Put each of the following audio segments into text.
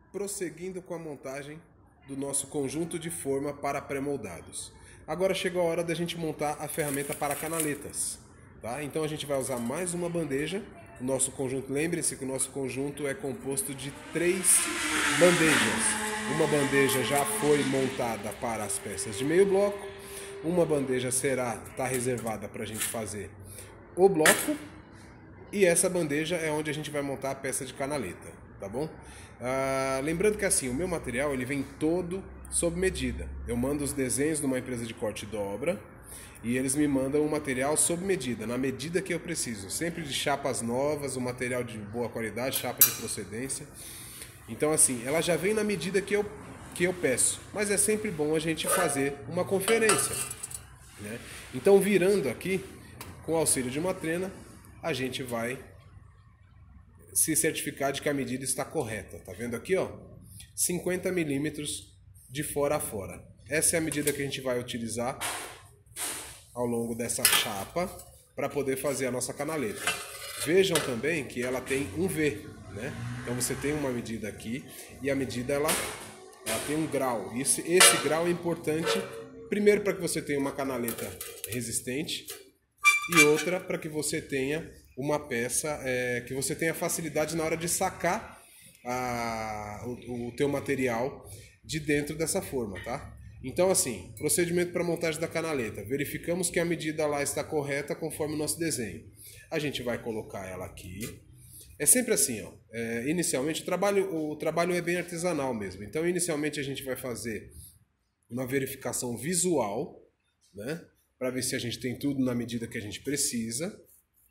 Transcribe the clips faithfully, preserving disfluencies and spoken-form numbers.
prosseguindo com a montagem do nosso conjunto de forma para pré-moldados. Agora chegou a hora da gente montar a ferramenta para canaletas, tá? Então a gente vai usar mais uma bandeja. O nosso conjunto, lembre-se que o nosso conjunto é composto de três bandejas. Uma bandeja já foi montada para as peças de meio bloco, uma bandeja será tá reservada para a gente fazer o bloco, e essa bandeja é onde a gente vai montar a peça de canaleta, tá bom? Ah, lembrando que assim, o meu material ele vem todo sob medida. Eu mando os desenhos de uma empresa de corte e dobra e eles me mandam o material sob medida, na medida que eu preciso, sempre de chapas novas, um material de boa qualidade, chapa de procedência. Então assim, ela já vem na medida que eu, que eu peço, mas é sempre bom a gente fazer uma conferência, né? Então virando aqui, com o auxílio de uma trena, a gente vai se certificar de que a medida está correta. Tá vendo aqui, ó? cinquenta milímetros de fora a fora. Essa é a medida que a gente vai utilizar ao longo dessa chapa para poder fazer a nossa canaleta. Vejam também que ela tem um V, né? Então você tem uma medida aqui e a medida ela, ela tem um grau. Esse, esse grau é importante, primeiro para que você tenha uma canaleta resistente e outra para que você tenha uma peça, é, que você tenha facilidade na hora de sacar a, o, o teu material de dentro dessa forma, tá? Então assim, procedimento para montagem da canaleta. Verificamos que a medida lá está correta conforme o nosso desenho. A gente vai colocar ela aqui. É sempre assim, ó. É, inicialmente o trabalho, o trabalho é bem artesanal mesmo. Então inicialmente a gente vai fazer uma verificação visual, né? Para ver se a gente tem tudo na medida que a gente precisa.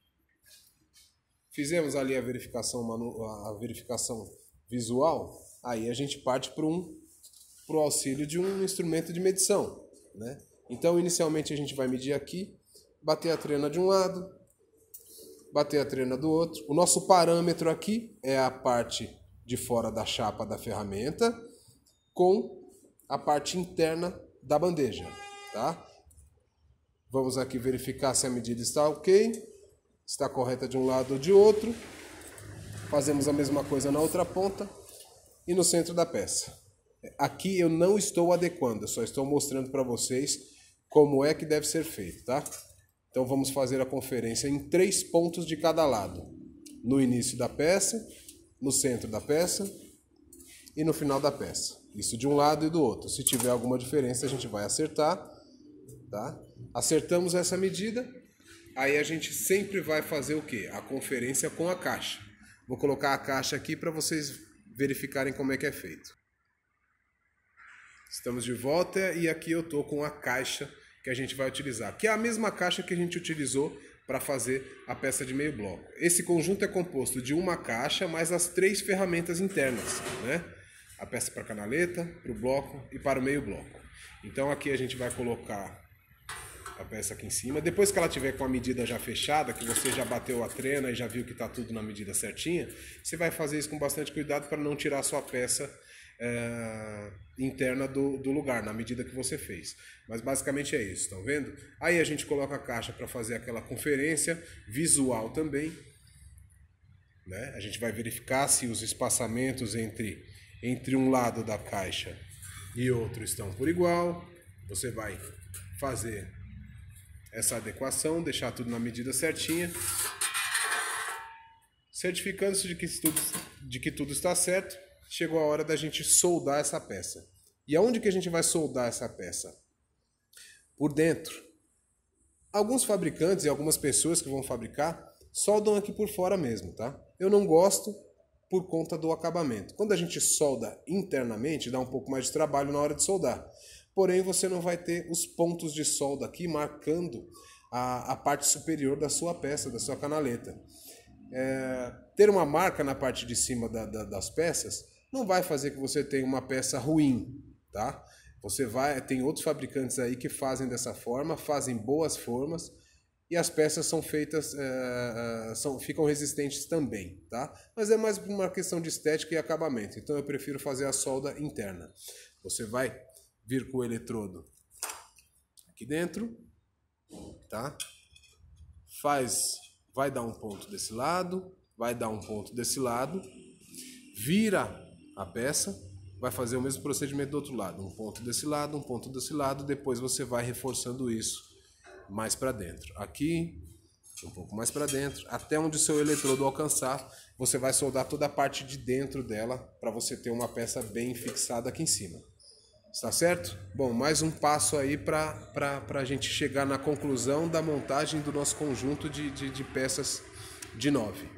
Fizemos ali a verificação, a verificação visual, aí a gente parte para um, o auxílio de um instrumento de medição, né? Então, inicialmente a gente vai medir aqui, bater a trena de um lado, bater a trena do outro. O nosso parâmetro aqui é a parte de fora da chapa da ferramenta com a parte interna da bandeja, tá? Vamos aqui verificar se a medida está ok, está correta de um lado ou de outro. Fazemos a mesma coisa na outra ponta e no centro da peça. Aqui eu não estou adequando, eu só estou mostrando para vocês como é que deve ser feito, tá? Então vamos fazer a conferência em três pontos de cada lado. No início da peça, no centro da peça e no final da peça. Isso de um lado e do outro. Se tiver alguma diferença a gente vai acertar, tá? Acertamos essa medida, aí a gente sempre vai fazer o quê? A conferência com a caixa. Vou colocar a caixa aqui para vocês verificarem como é que é feito. Estamos de volta e aqui eu estou com a caixa que a gente vai utilizar, que é a mesma caixa que a gente utilizou para fazer a peça de meio bloco. Esse conjunto é composto de uma caixa mais as três ferramentas internas, né? A peça para canaleta, para o bloco e para o meio bloco. Então aqui a gente vai colocar a peça aqui em cima. Depois que ela tiver com a medida já fechada, que você já bateu a trena e já viu que está tudo na medida certinha, você vai fazer isso com bastante cuidado para não tirar a sua peça é, interna do, do lugar, na medida que você fez. Mas basicamente é isso, estão vendo? Aí a gente coloca a caixa para fazer aquela conferência visual também, né? A gente vai verificar se os espaçamentos entre, entre um lado da caixa e outro estão por igual. Você vai fazer essa adequação, deixar tudo na medida certinha, certificando-se de que tudo, de que tudo está certo. Chegou a hora da gente soldar essa peça. E aonde que a gente vai soldar essa peça? Por dentro. Alguns fabricantes e algumas pessoas que vão fabricar soldam aqui por fora mesmo, tá? Eu não gosto por conta do acabamento. Quando a gente solda internamente, dá um pouco mais de trabalho na hora de soldar. Porém, você não vai ter os pontos de solda aqui marcando a, a parte superior da sua peça, da sua canaleta. É, ter uma marca na parte de cima da, da, das peças não vai fazer que você tenha uma peça ruim, tá? Você vai, tem outros fabricantes aí que fazem dessa forma, fazem boas formas e as peças são feitas, é, são, ficam resistentes também, tá? Mas é mais uma questão de estética e acabamento. Então eu prefiro fazer a solda interna. Você vai vir com o eletrodo aqui dentro, tá? Faz, vai dar um ponto desse lado, vai dar um ponto desse lado, vira a peça, vai fazer o mesmo procedimento do outro lado. Um ponto desse lado, um ponto desse lado, depois você vai reforçando isso mais para dentro. Aqui, um pouco mais para dentro, até onde o seu eletrodo alcançar, você vai soldar toda a parte de dentro dela para você ter uma peça bem fixada aqui em cima. Está certo? Bom, mais um passo aí para a gente chegar na conclusão da montagem do nosso conjunto de, de, de peças de nove.